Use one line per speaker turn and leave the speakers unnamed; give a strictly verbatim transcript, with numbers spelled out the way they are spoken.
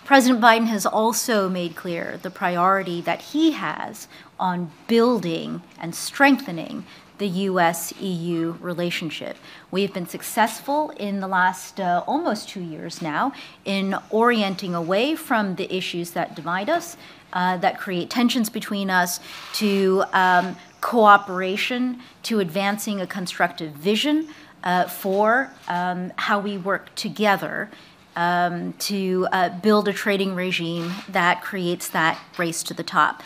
President Biden has also made clear the priority that he has on building and strengthening the U S E U relationship. We have been successful in the last uh, almost two years now in orienting away from the issues that divide us, uh, that create tensions between us, to um, cooperation, to advancing a constructive vision uh, for um, how we work together Um, to uh, build a trading regime that creates that race to the top.